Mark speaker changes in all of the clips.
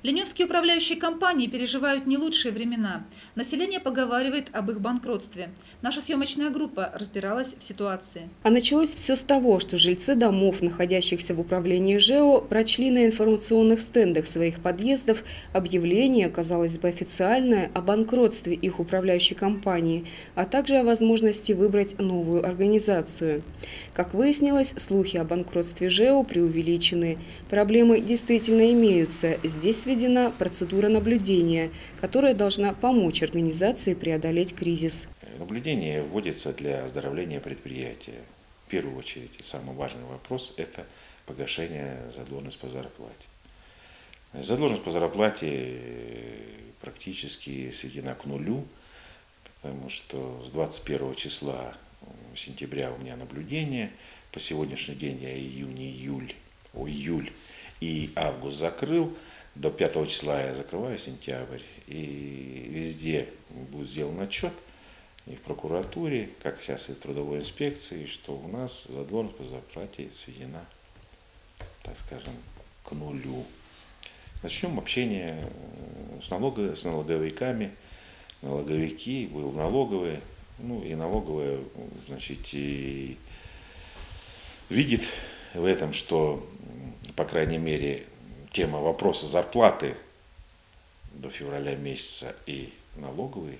Speaker 1: Ленивские управляющие компании переживают не лучшие времена. Население поговаривает об их банкротстве. Наша съемочная группа разбиралась в ситуации.
Speaker 2: А началось все с того, что жильцы домов, находящихся в управлении ЖЭО, прочли на информационных стендах своих подъездов объявление, казалось бы, официальное, о банкротстве их управляющей компании, а также о возможности выбрать новую организацию. Как выяснилось, слухи о банкротстве ЖЭО преувеличены. Проблемы действительно имеются. Здесь введена процедура наблюдения, которая должна помочь организации преодолеть кризис.
Speaker 3: Наблюдение вводится для оздоровления предприятия. В первую очередь, и самый важный вопрос – это погашение задолженности по зарплате. Задолженность по зарплате практически сведена к нулю, потому что с 21 числа сентября у меня наблюдение. По сегодняшний день я июль и август закрыл. До 5 числа я закрываю сентябрь. И везде будет сделан отчет. И в прокуратуре, как сейчас и в трудовой инспекции, что у нас задолженность по зарплате сведена, так скажем, к нулю. Начнем общение с налоговиками. Налоговики, был налоговые, и налоговая, значит, и видит в этом, что, по крайней мере, тема вопроса зарплаты до февраля месяца и налоговые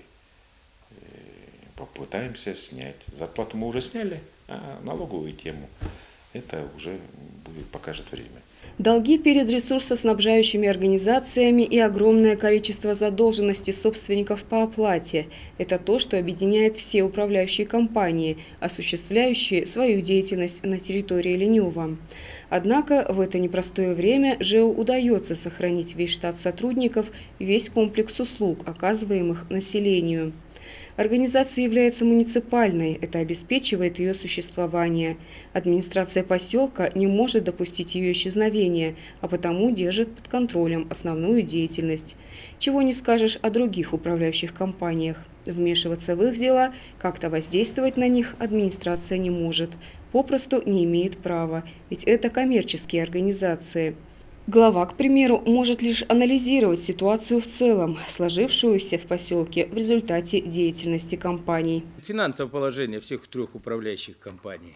Speaker 3: попытаемся снять. Зарплату мы уже сняли, а налоговую тему это уже покажет время.
Speaker 2: Долги перед ресурсоснабжающими организациями и огромное количество задолженностей собственников по оплате – это то, что объединяет все управляющие компании, осуществляющие свою деятельность на территории Ленева. Однако в это непростое время ЖЭО удается сохранить весь штат сотрудников и весь комплекс услуг, оказываемых населению. Организация является муниципальной, это обеспечивает ее существование. Администрация поселка не может допустить ее исчезновения, а потому держит под контролем основную деятельность. Чего не скажешь о других управляющих компаниях. Вмешиваться в их дела, как-то воздействовать на них администрация не может, попросту не имеет права, ведь это коммерческие организации. Глава, к примеру, может лишь анализировать ситуацию в целом, сложившуюся в поселке в результате деятельности компаний.
Speaker 4: Финансовое положение всех трех управляющих компаний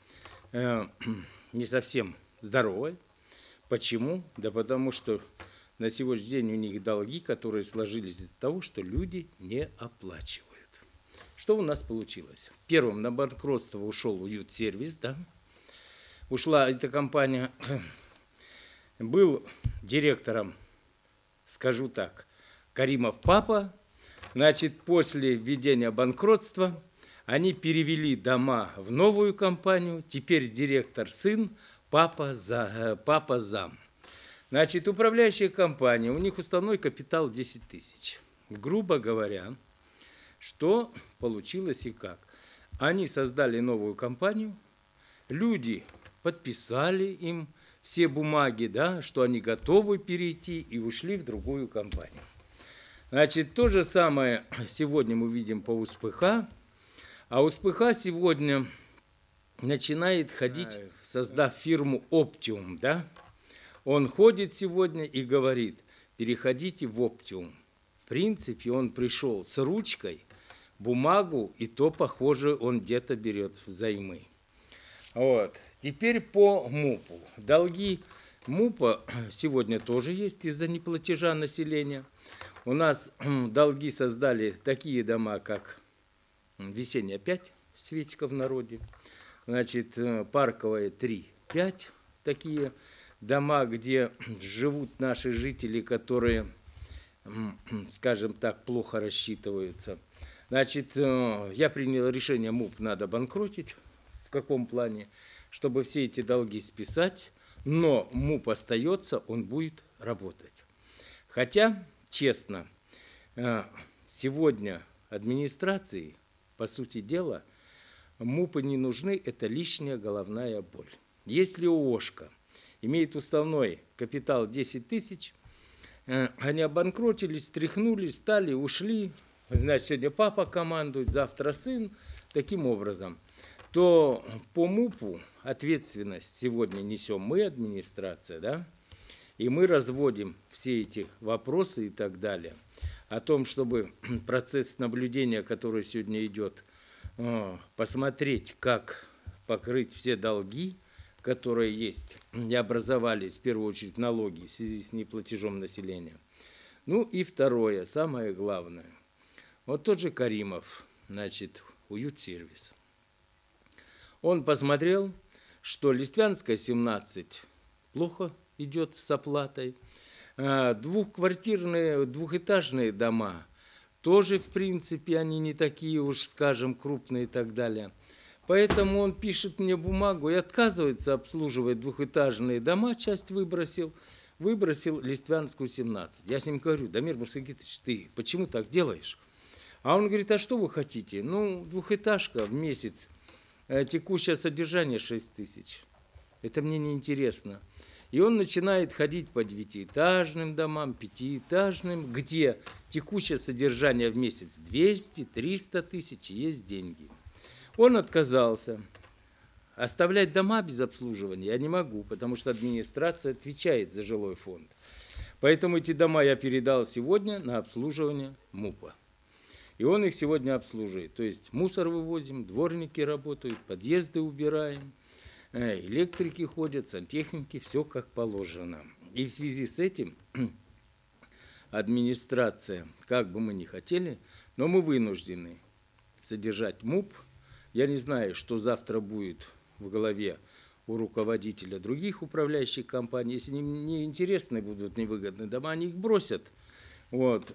Speaker 4: не совсем здоровое. Почему? Да потому что на сегодняшний день у них долги, которые сложились из-за того, что люди не оплачивают. Что у нас получилось? Первым на банкротство ушел Уют-сервис, да? Ушла эта компания. Был директором, скажу так, Каримов папа. Значит, после введения банкротства они перевели дома в новую компанию. Теперь директор сын, папа зам. Значит, управляющая компания, у них уставной капитал 10 тысяч. Грубо говоря, что получилось и как? Они создали новую компанию, люди подписали им все бумаги, да, что они готовы перейти и ушли в другую компанию. Значит, то же самое сегодня мы видим по УСПХ. А УСПХ сегодня начинает ходить, создав фирму Optium, да. Он ходит сегодня и говорит, переходите в Optium. В принципе, он пришел с ручкой, бумагу, и то, похоже, он где-то берет взаймы. Вот. Теперь по МУПу. Долги МУПа сегодня тоже есть из-за неплатежа населения. У нас долги создали такие дома, как Весенняя 5, свечка в народе. Значит, Парковая 3, 5, такие дома, где живут наши жители, которые, скажем так, плохо рассчитываются. Значит, я принял решение, МУП надо банкротить. В каком плане? Чтобы все эти долги списать, но МУП остается, он будет работать. Хотя, честно, сегодня администрации, по сути дела, МУПы не нужны, это лишняя головная боль. Если ООшка имеет уставной капитал 10 тысяч, они обанкротились, стряхнулись, стали, ушли, значит, сегодня папа командует, завтра сын, таким образом, то по МУПу ответственность сегодня несем мы, администрация, да, И мы разводим все эти вопросы и так далее. О том, чтобы процесс наблюдения, который сегодня идет, посмотреть, как покрыть все долги, которые есть и образовались, в первую очередь, налоги в связи с неплатежом населения. Ну и второе, самое главное. Вот тот же Каримов, значит, Уют-сервис. Он посмотрел, что Листвянская, 17, плохо идет с оплатой. Двухквартирные, двухэтажные дома тоже, в принципе, они не такие уж, скажем, крупные и так далее. Поэтому он пишет мне бумагу и отказывается обслуживать двухэтажные дома, часть выбросил Листвянскую, 17. Я с ним говорю: Дамир Мурсагитович, ты почему так делаешь? А он говорит: а что вы хотите? Ну, двухэтажка в месяц, текущее содержание 6 тысяч. Это мне не интересно. И он начинает ходить по 9-этажным домам, 5-этажным, где текущее содержание в месяц 200-300 тысяч, и есть деньги. Он отказался. Оставлять дома без обслуживания я не могу, потому что администрация отвечает за жилой фонд. Поэтому эти дома я передал сегодня на обслуживание МУПа. И он их сегодня обслуживает. То есть мусор вывозим, дворники работают, подъезды убираем, электрики ходят, сантехники, все как положено. И в связи с этим администрация, как бы мы ни хотели, но мы вынуждены содержать МУП. Я не знаю, что завтра будет в голове у руководителя других управляющих компаний. Если не интересны будут невыгодные дома, они их бросят. Вот.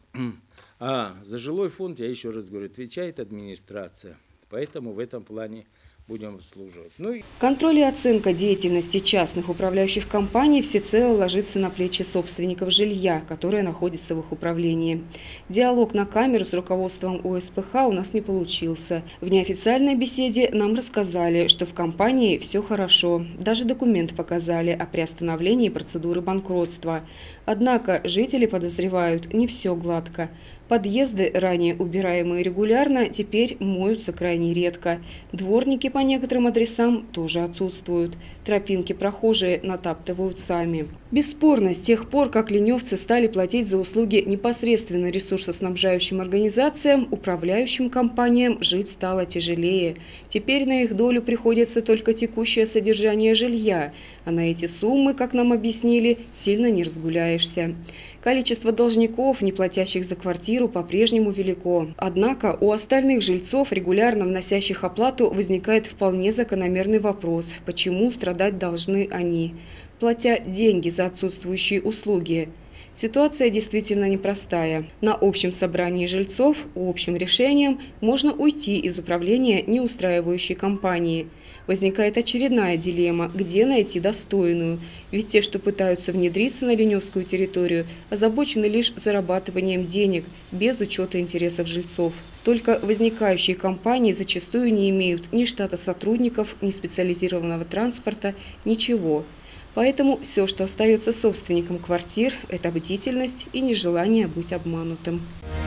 Speaker 4: А за жилой фонд, я еще раз говорю, отвечает администрация. Поэтому в этом плане будем обслуживать.
Speaker 2: Контроль и оценка деятельности частных управляющих компаний всецело ложится на плечи собственников жилья, которое находится в их управлении. Диалог на камеру с руководством ОСПХ у нас не получился. В неофициальной беседе нам рассказали, что в компании все хорошо. Даже документ показали о приостановлении процедуры банкротства. Однако жители подозревают, не все гладко. Подъезды, ранее убираемые регулярно, теперь моются крайне редко. Дворники по некоторым адресам тоже отсутствуют. Тропинки прохожие натаптывают сами. Бесспорно, с тех пор, как ленивцы стали платить за услуги непосредственно ресурсоснабжающим организациям, управляющим компаниям жить стало тяжелее. Теперь на их долю приходится только текущее содержание жилья, а на эти суммы, как нам объяснили, сильно не разгуляешься. Количество должников, не платящих за квартиру, по-прежнему велико. Однако у остальных жильцов, регулярно вносящих оплату, возникает вполне закономерный вопрос: почему страдать должны они, платя деньги за отсутствующие услуги? Ситуация действительно непростая. На общем собрании жильцов общим решением можно уйти из управления неустраивающей компании. Возникает очередная дилемма: где найти достойную? Ведь те, что пытаются внедриться на ленивскую территорию, озабочены лишь зарабатыванием денег, без учета интересов жильцов. Только возникающие компании зачастую не имеют ни штата сотрудников, ни специализированного транспорта, ничего. Поэтому все, что остается собственникам квартир, это бдительность и нежелание быть обманутым.